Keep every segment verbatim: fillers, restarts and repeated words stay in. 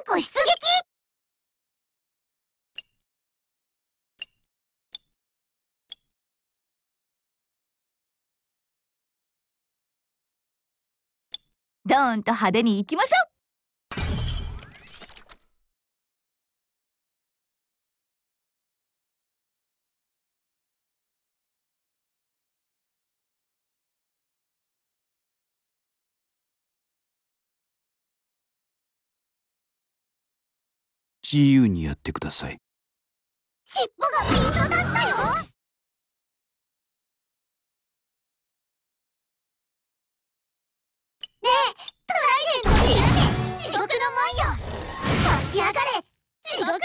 庫出撃。 ドーンと派手に行きましょう。 自由にやってください。 尻尾がピントだったよ。ねえ、トライデントでやれ、地獄の門よ。湧き上がれ、地獄の炎。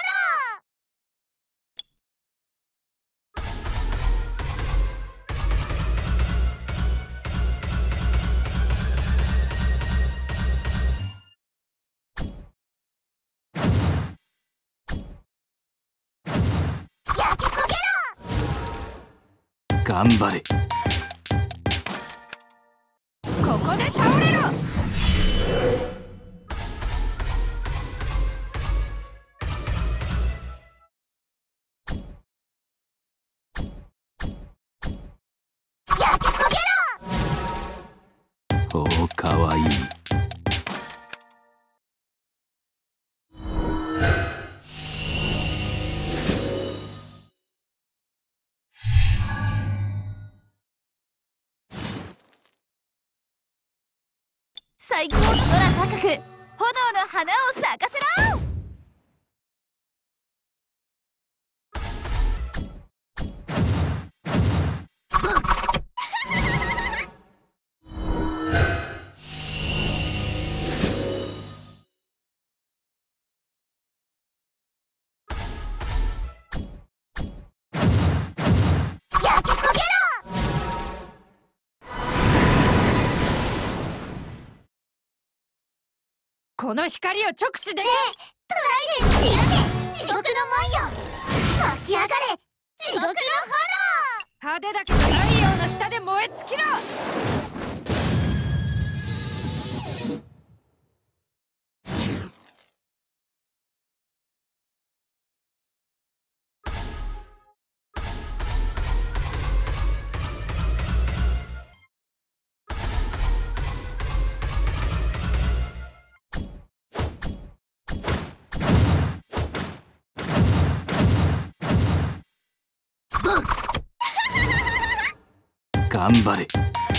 焼け焦げろ。 頑張れ。 ここで倒れろ。 焼け焦げろ。 おお、かわいい。 最高の空高く、炎の花を咲かせろ。 焼け焦げろ。 この光を直視できる。 ねえ、トライデントでやれ、地獄の門よ。湧き上がれ、地獄の炎。 派手だけど太陽の下で燃え尽きろ。 頑張れ。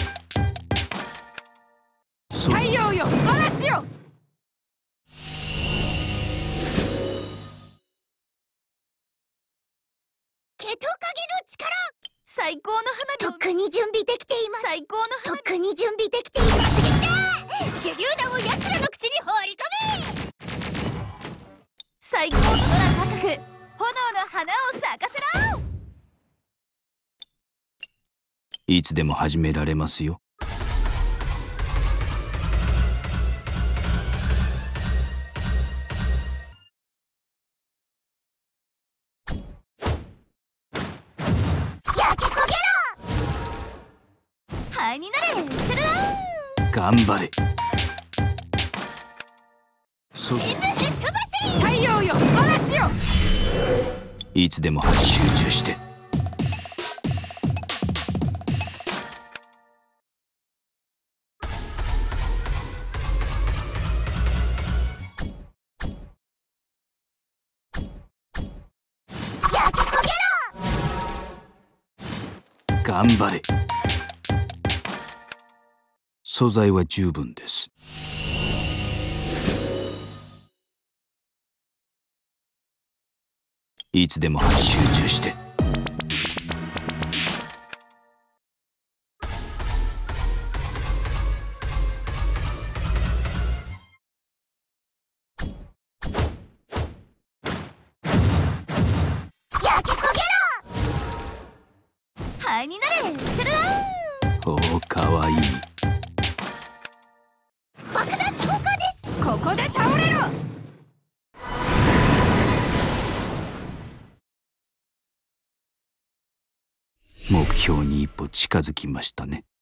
太陽よ、嵐よ。 毛トカゲの力。 最高の花火を。 とっくに準備できています。 最高のとっ花火。 くに準備できています。手榴弾を奴らの口に放り込め。 最高の空高く、炎の花を咲かせろ。 いつでも始められますよ。 焼け焦げろ。 灰になれ、シュルラン。 頑張れ。そ全部吹っ飛ばせ。 太陽よ、嵐よ。 いつでも集中して。 焼け焦げろ。 頑張れ。素材は十分です。いつでも集中して。 焼け焦げろ。 灰になれ、シュルラン。 おお、かわいい。 爆弾投下です。 ここで倒れろ。 目標に一歩近づきましたね。